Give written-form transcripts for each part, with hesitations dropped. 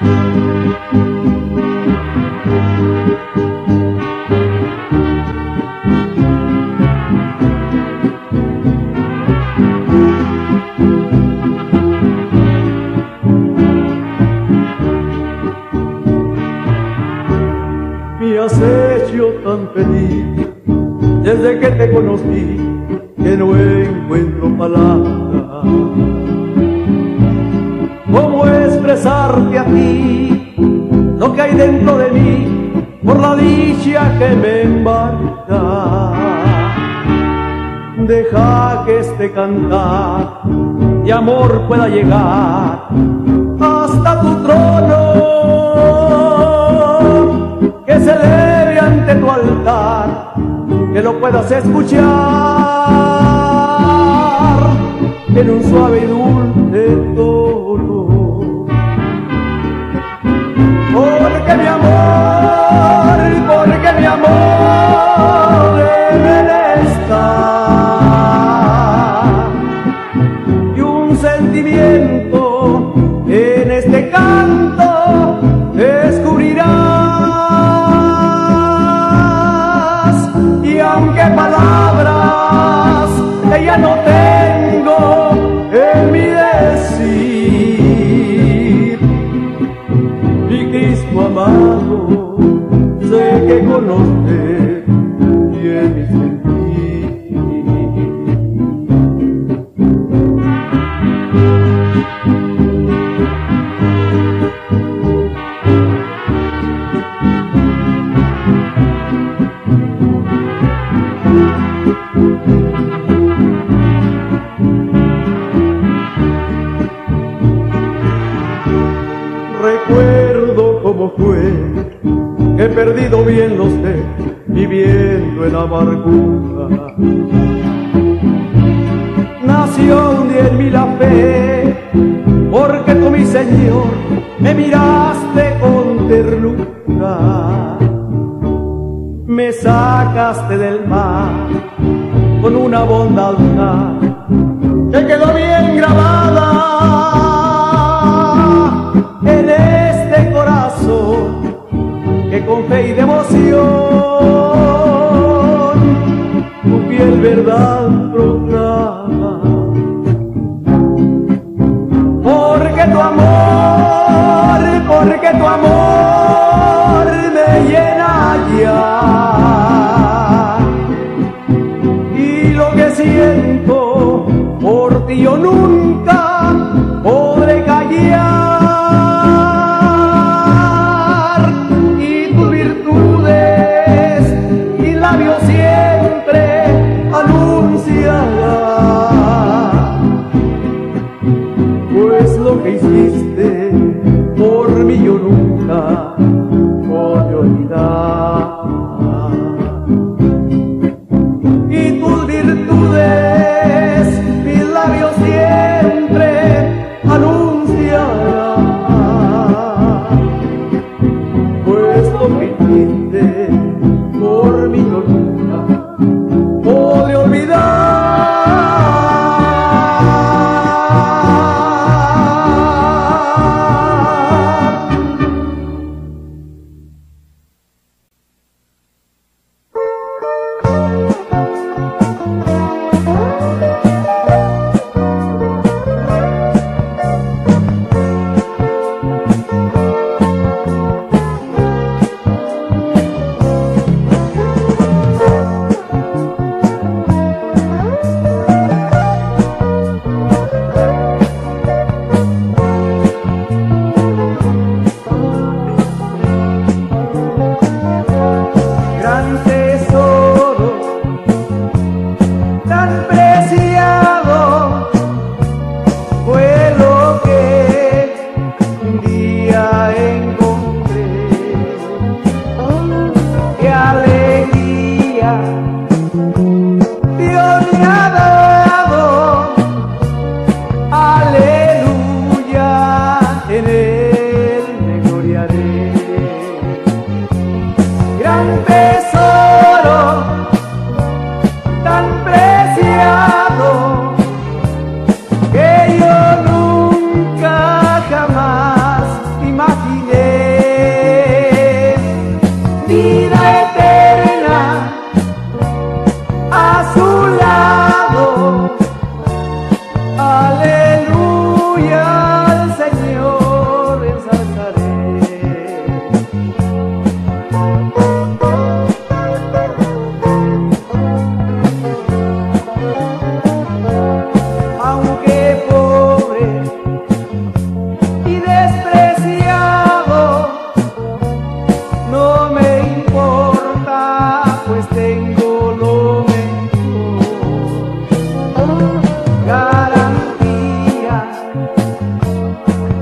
Me has hecho tan feliz desde que te conocí que no encuentro palabras. ¿Cómo expresarte a ti lo que hay dentro de mí por la dicha que me embarga? Deja que este cantar de amor pueda llegar hasta tu trono, que se eleve ante tu altar, que lo puedas escuchar en un suave y dulce tono. Porque mi amor en esta y un sentimiento en este canto descubrirás. Y aunque palabras que ya no tengo en mi decir, mi Cristo amado, sé que conoces bien mi sentir. Recuerdo cómo fue, que perdido bien lo sé, viviendo en amargura. Nació un día en mí la fe, porque tú, mi Señor, me miraste con ternura. Me sacaste del mar con una bondad que quedó bien grabada en este corazón que con fe y devoción tu fiel verdad proclama. Porque tu amor me llena ya, y lo que siento por ti yo nunca podré callar. Y tus virtudes y labios siempre anunciará, pues lo que hiciste por mí yo nunca voy a olvidar. Y tus virtudes mis labios siempre anunciarán, pues lo que hiciste por mí yo nunca voy a olvidar.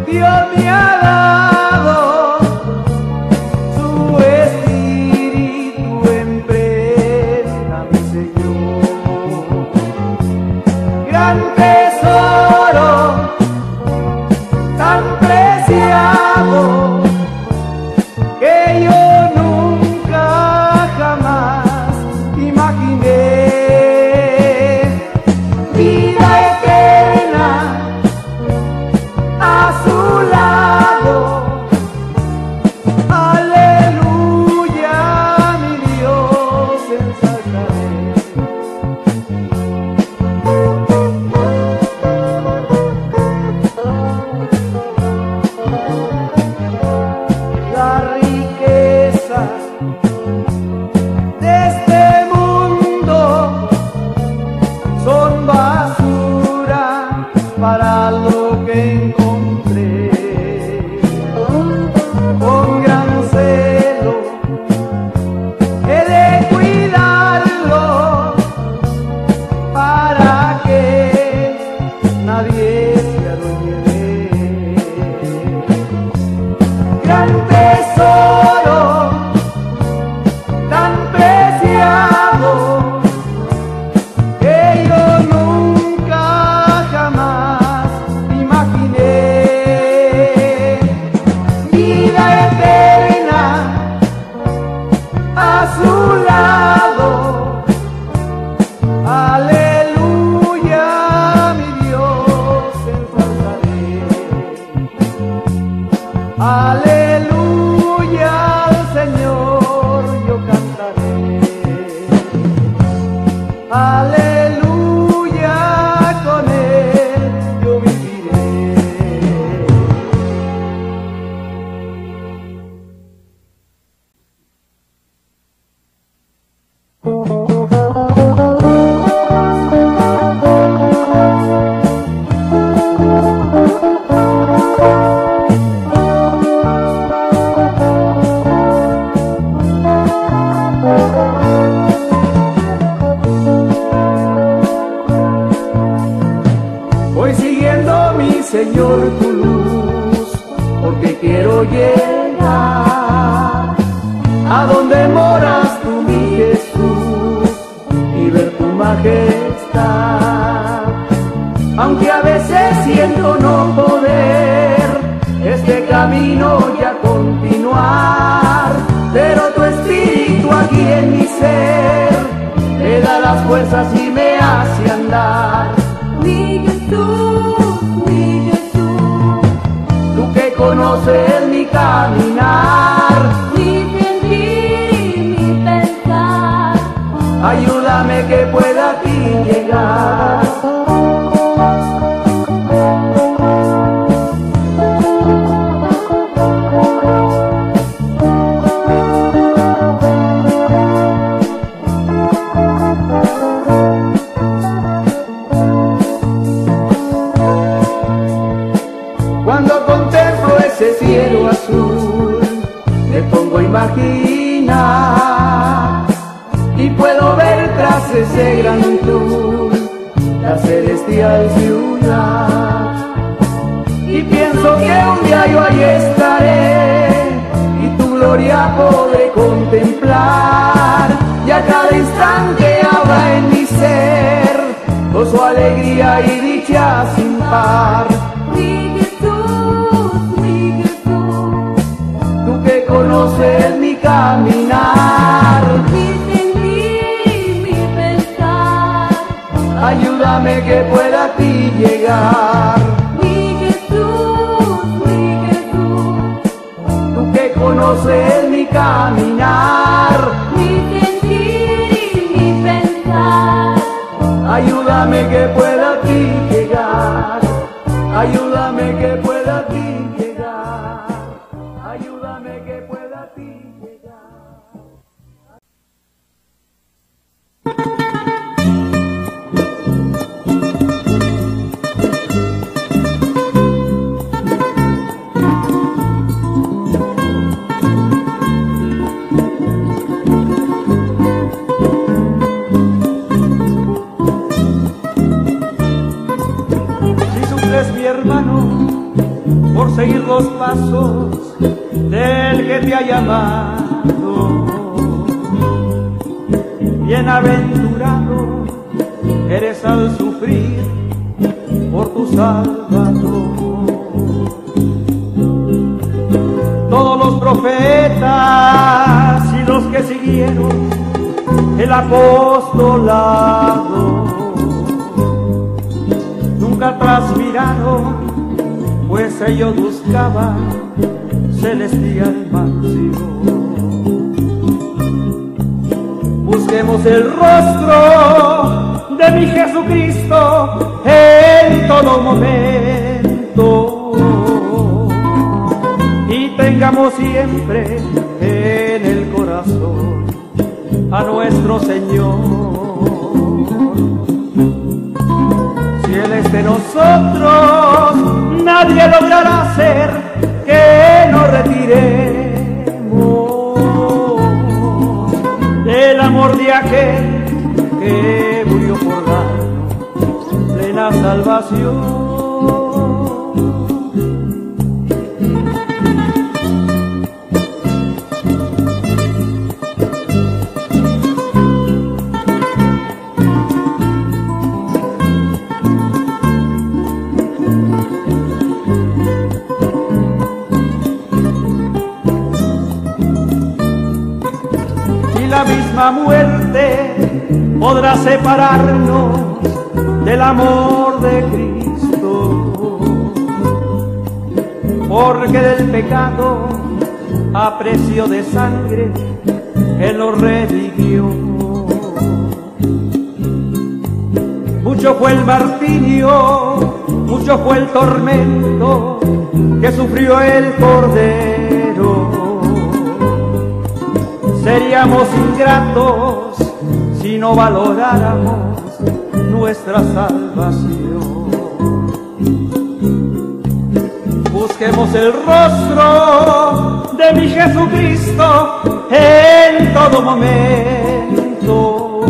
Dios me ha dado su espíritu en prenda, mi Señor. Gran tesoro, tan preciado, que yo nunca jamás imaginé. Vida eterna a su lado, aleluya, mi Dios ensalzaré. La riqueza de este mundo son basura para lo que encontré. Con gran celo he de cuidarlo para que nadie se adueñe de él. Gran tesoro, tan preciado, que yo nunca jamás imaginé. Vida eterna a su lado, aleluya, mi Dios ensalzaré. Aleluya, al Señor yo cantaré. Aleluya, con él yo viviré. Voy siguiendo, mi Señor, tu luz, porque quiero llegar a donde moras tú, mi Jesús, y ver tu majestad. Aunque a veces siento no poder este camino ya continuar, pero tu espíritu aquí en mi ser me da las fuerzas y me hace andar. Mi Jesús, Tú que conoces mi caminar, mi sentir y mi pensar, ayúdame que pueda a ti llegar. Cuando contemplo ese cielo azul, me pongo a imaginar y puedo ver tras ese gran tul la celestial ciudad. Y pienso que un día yo ahí estaré y tu gloria podré contemplar. Y a cada instante habrá en mi ser gozo, alegría y dicha sin par. mi Jesús, Tú que conoces mi caminar, mi sentir y mi pensar, ayúdame que pueda a ti llegar. mi Jesús, Tú que conoces mi caminar, mi sentir y mi pensar, ayúdame que pueda a ti llegar. Ayúdame que pueda a ti llegar. Ayúdame que pueda a ti llegar. por seguir los pasos del que te ha llamado. Bienaventurado eres al sufrir por tu Salvador. Todos los profetas y los que siguieron el apostolado nunca transpiraron, pues ellos buscaban celestial mansión. Busquemos el rostro de mi Jesucristo en todo momento y tengamos siempre en el corazón a nuestro Señor. Si Él es de nosotros, nadie logrará hacer que nos retiremos del amor de aquel que murió por darnos plena salvación. La misma muerte podrá separarnos del amor de Cristo, porque del pecado a precio de sangre Él nos redimió. Mucho fue el martirio, mucho fue el tormento que sufrió el Cordero. Seríamos ingratos si no valoráramos nuestra salvación. Busquemos el rostro de mi Jesucristo en todo momento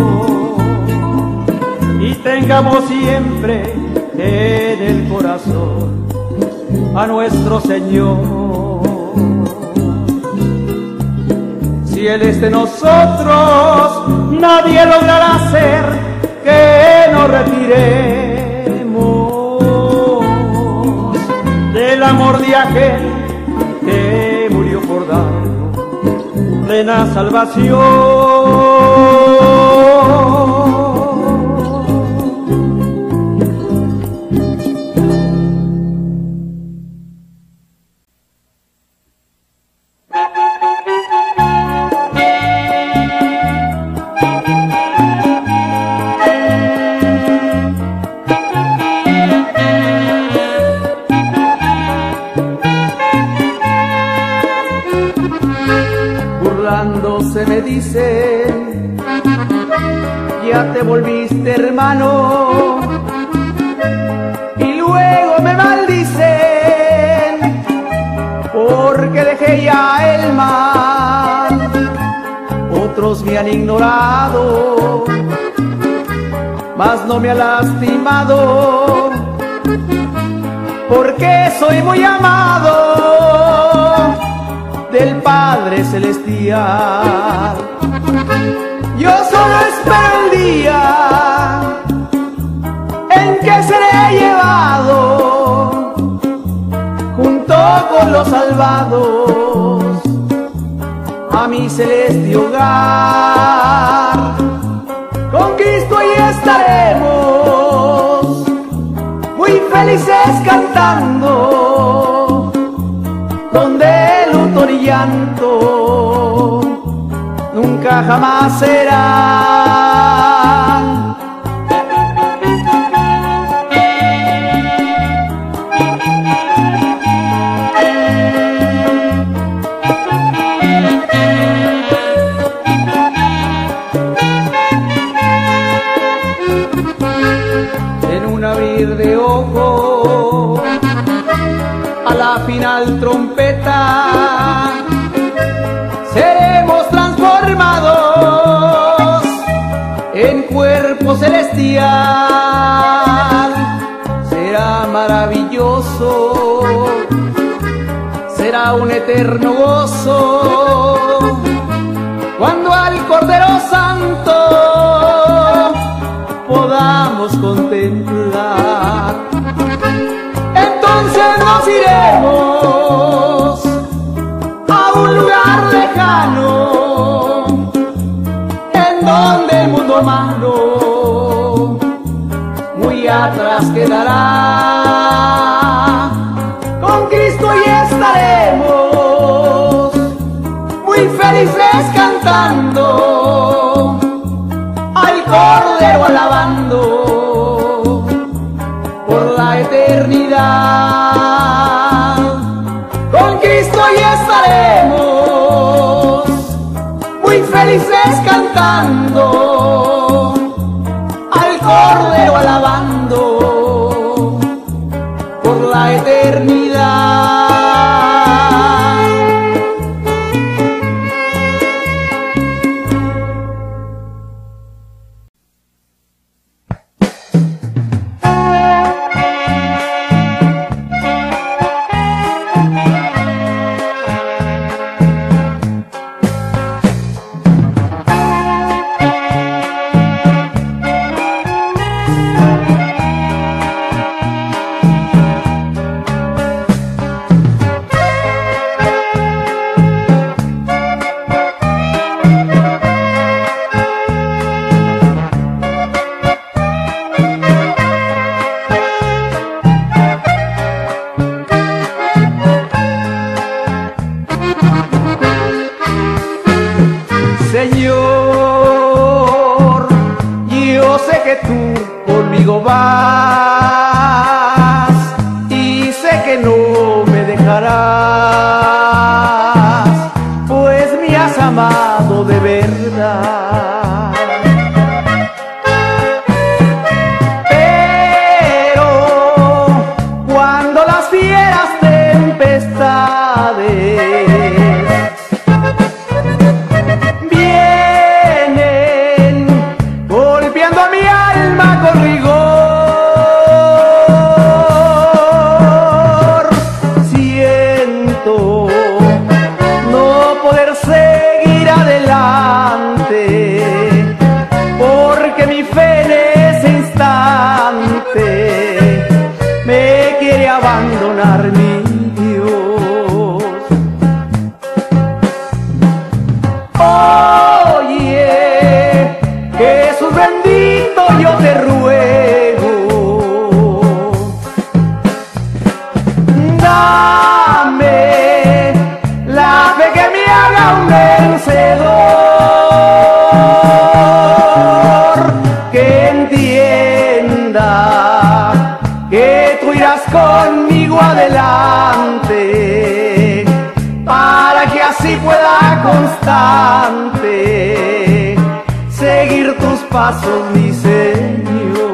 y tengamos siempre en el corazón a nuestro Señor. Si Él es de nosotros, nadie logrará hacer que nos retiremos del amor de aquel que murió por darnos plena salvación. Se me dice, ya te volviste hermano, y luego me maldicen porque dejé ya el mal. Otros me han ignorado, mas no me ha lastimado, porque soy muy amado del Padre Celestial. Yo solo espero el día en que seré llevado junto con los salvados a mi celeste hogar. Con Cristo ahí estaremos muy felices cantando, donde luto ni llanto nunca jamás serán. En un abrir de ojos, a la final trompeta, seremos transformados en cuerpo celestial. Será maravilloso será un eterno gozo cuando al Cordero Santo podamos contemplar. Entonces nos iremos a un lugar lejano en donde el mundo malo muy atrás quedará. Con Cristo y estaremos muy felices cantando, al Cordero alabando por la eternidad. Con Cristo y estaremos muy felices cantando, al Cordero alabando por la eternidad. Señor, yo sé que tú conmigo vas y sé que no me dejarás, pues me has amado de verdad. Pero cuando las fieras tempestades con rigor, siento no poder seguir adelante, porque mi fe en ese instante me quiere abandonar mi Dios. Oye, Jesús bendito, yo te ruego, dame la fe que me haga un vencedor, que entienda que tú irás conmigo adelante, para que así pueda constante seguir tus pasos, mi Señor.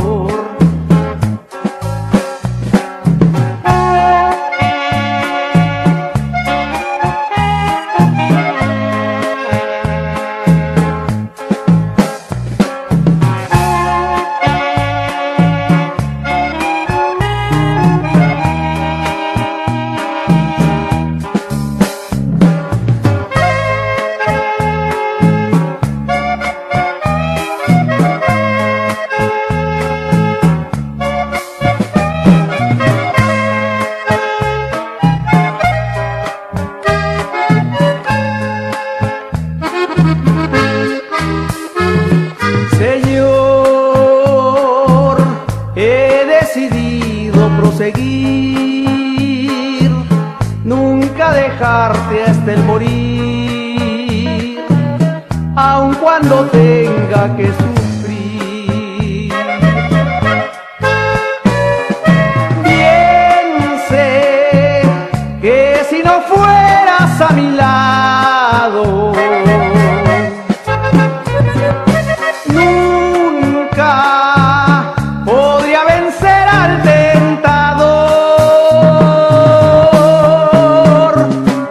Señor, he decidido proseguir, nunca dejarte hasta el morir, aun cuando tenga que sufrir. Bien sé que si no fueras a mi lado, podría vencer al tentador,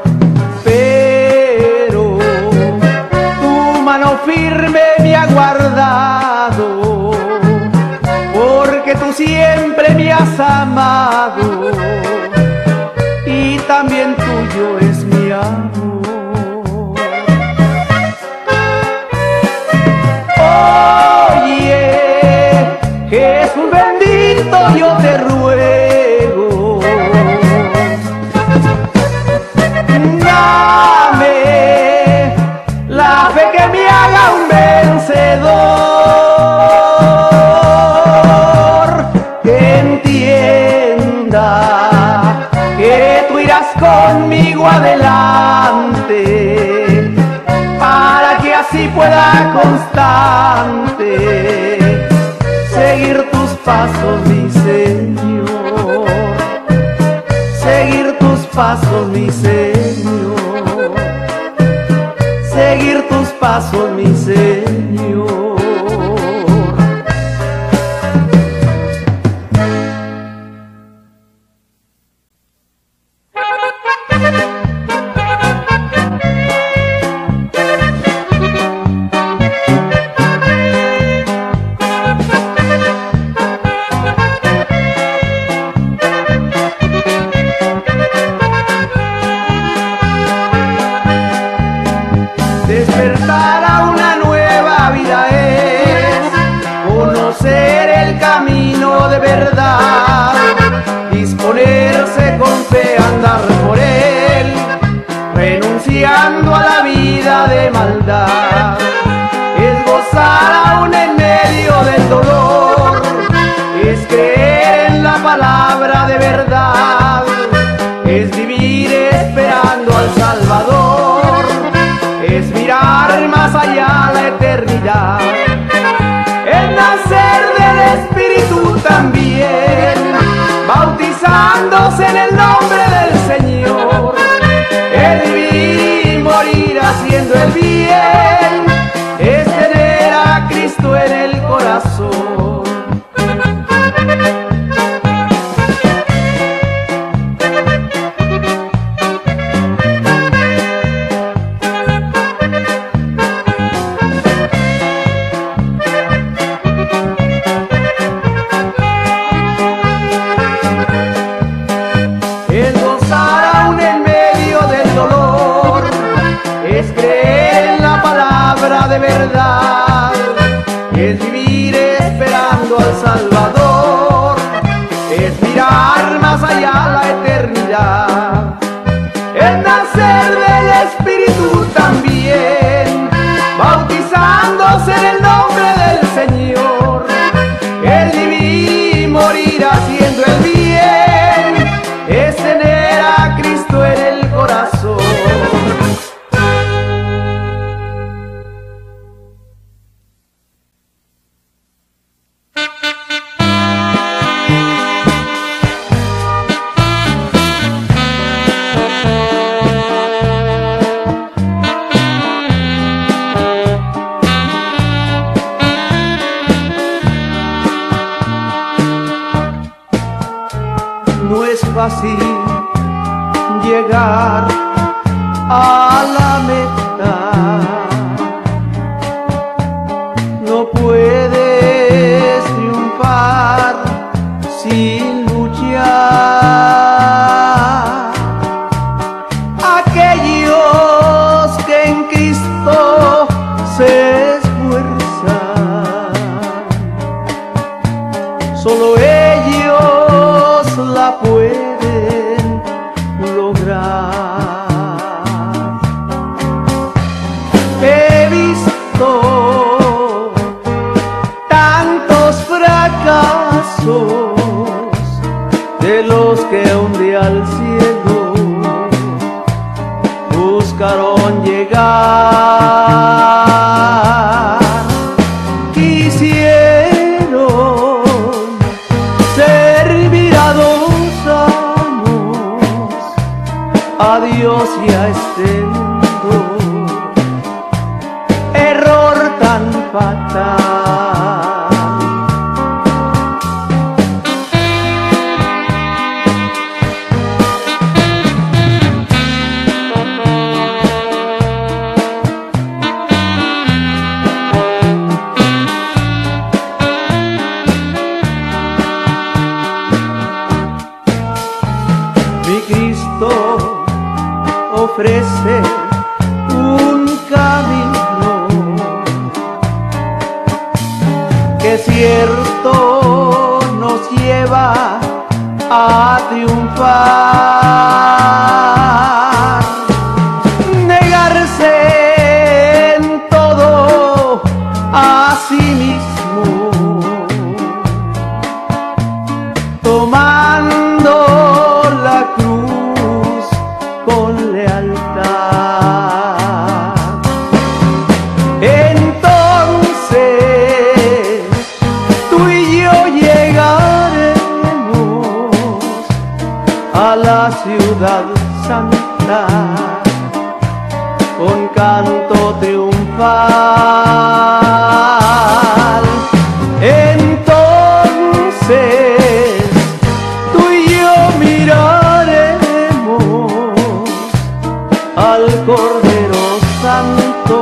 pero tu mano firme me ha guardado, porque tú siempre me has amado y también tú que tú irás conmigo adelante, para que así pueda constante seguir tus pasos, mi Señor, seguir tus pasos, mi Señor, seguir tus pasos, mi Señor. Despertar a una nueva vida es conocer el camino de verdad, disponerse con fe a andar por él, renunciando a la vida de maldad. Es gozar aún en medio del dolor, es creer en la palabra de verdad, es vivir esperando al Salvador, es mirar más allá la eternidad, es nacer del Espíritu también, bautizándose en el nombre del Señor, es vivir y morir haciendo el bien, es tener a Cristo en el corazón. Es gozar aún en medio del dolor, es creer en la palabra de verdad, es vivir esperando al Salvador, es mirar más allá la eternidad, es nacer del Espíritu también, bautizándose en el nombre del Señor, es vivir y morir haciendo el bien, es tener a Cristo en el corazón. No es fácil llegar a la meta, no puedes triunfar sin luchar. Aquellos que en Cristo se esfuerzan, solo ellos la pueden lograr. He visto tantos fracasos de los que un día al cielo buscaron llegar. Quisieron servir a 2 años, a Dios y a este mundo, error tan fatal. Mi Cristo ofrece un camino que cierto nos lleva a triunfar. Negarse en todo a sí mismo, tomando la cruz a la ciudad santa con canto triunfal. Entonces tú y yo miraremos al Cordero Santo,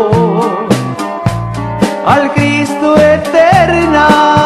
al Cristo eterno.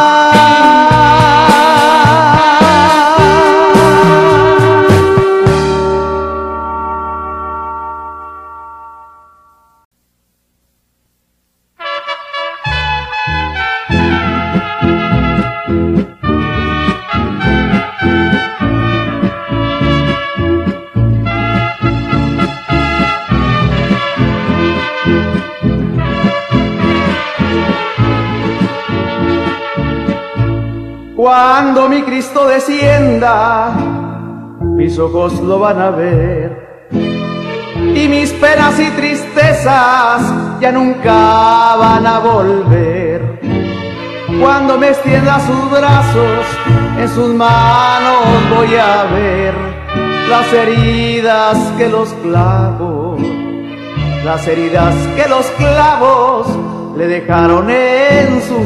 Cuando mi Cristo descienda, mis ojos lo van a ver, y mis penas y tristezas ya nunca van a volver. Cuando me extienda sus brazos, en sus manos voy a ver las heridas que los clavos, las heridas que los clavos le dejaron en su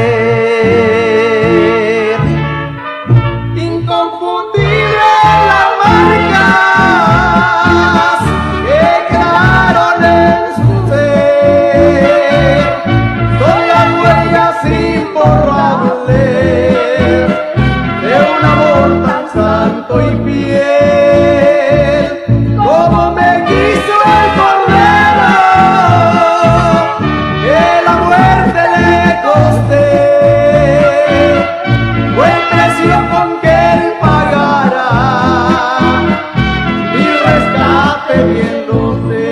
ser. Inconfundible las marcas que quedaron en su ser, son las huellas imborrables de un amor tan santo y fiel. Como me quiso el Cordero, que la muerte le costé, fue el precio con que él pagara mi rescate, bien lo sé.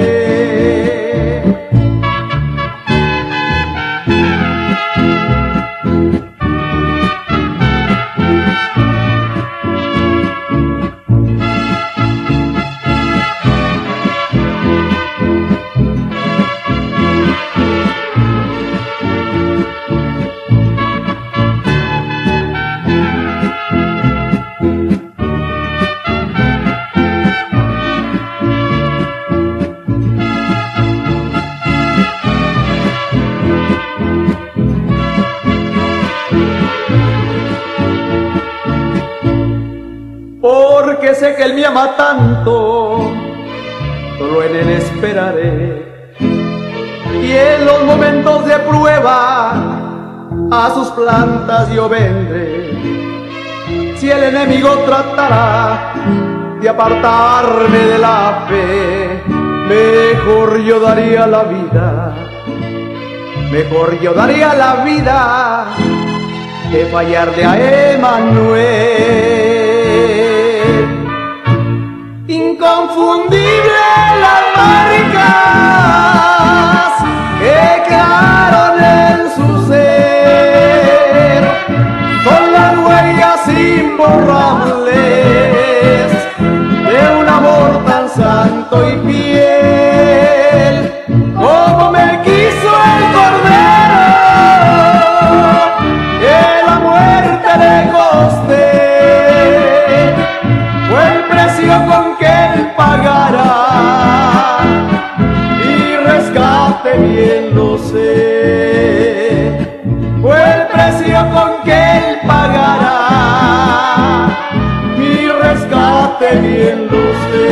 Porque sé que él me ama tanto, solo en él esperaré, y en los momentos de prueba a sus plantas yo vendré. Si el enemigo tratará de apartarme de la fe, mejor yo daría la vida, mejor yo daría la vida que fallarle a Emmanuel. Inconfundible las marcas que quedaron en su ser, son las huellas imborrables de un amor tan santo y fiel. Como me quiso el Cordero, que la muerte le costé, fue el precio con que él pagara mi rescate, bien lo sé. Fue el precio con que él pagara mi rescate, bien lo sé.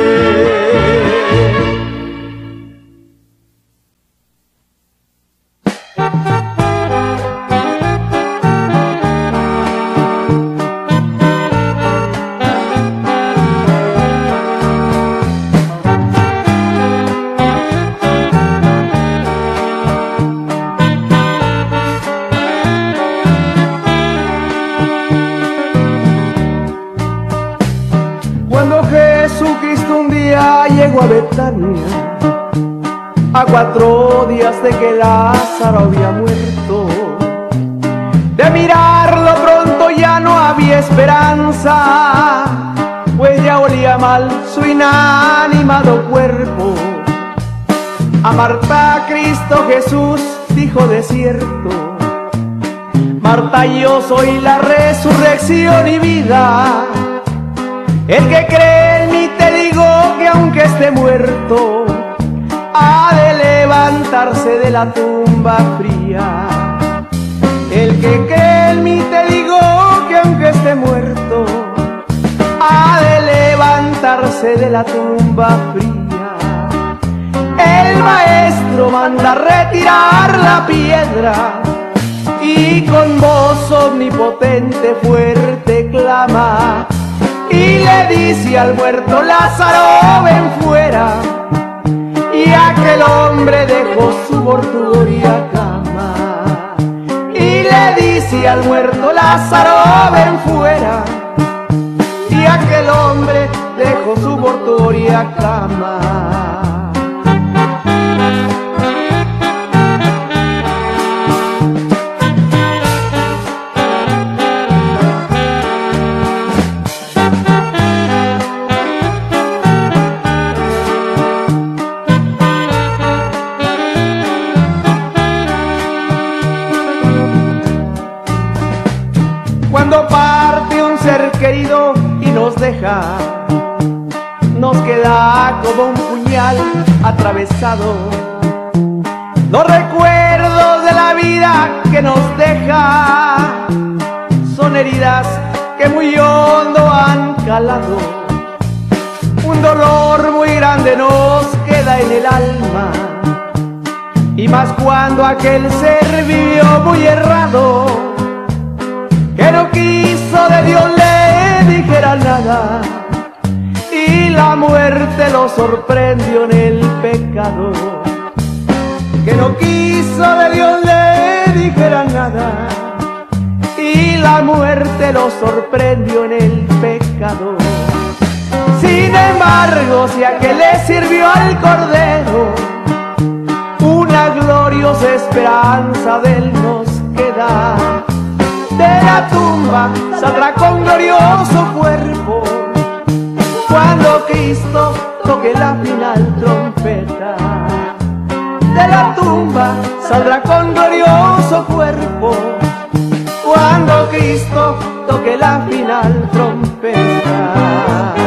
Llegó a Betania, a 4 días de que Lázaro había muerto. De mirarlo pronto ya no había esperanza, pues ya olía mal su inanimado cuerpo. A Marta Cristo Jesús dijo de cierto: Marta, yo soy la resurrección y vida. El que cree en mí te digo que aunque esté muerto, ha de levantarse de la tumba fría. El que cree en mí te digo que aunque esté muerto, ha de levantarse de la tumba fría. El maestro manda retirar la piedra y con voz omnipotente fuerte clama y le dice al muerto: Lázaro, ven fuera. Y aquel hombre dejó su mortuoria cama y le dice al muerto: Lázaro, ven fuera. Y aquel hombre dejó su mortuoria cama. Cuando parte un ser querido y nos deja, nos queda como un puñal atravesado. Los recuerdos de la vida que nos deja son heridas que muy hondo han calado. Un dolor muy grande nos queda en el alma, y más cuando aquel ser vivió muy errado, que no quiso de Dios le dijera nada, y la muerte lo sorprendió en el pecado. Que no quiso de Dios le dijera nada, y la muerte lo sorprendió en el pecado. Sin embargo, si a que le sirvió al Cordero, una gloriosa esperanza de él nos queda. De la tumba saldrá con glorioso cuerpo cuando Cristo toque la final trompeta. De la tumba saldrá con glorioso cuerpo cuando Cristo toque la final trompeta.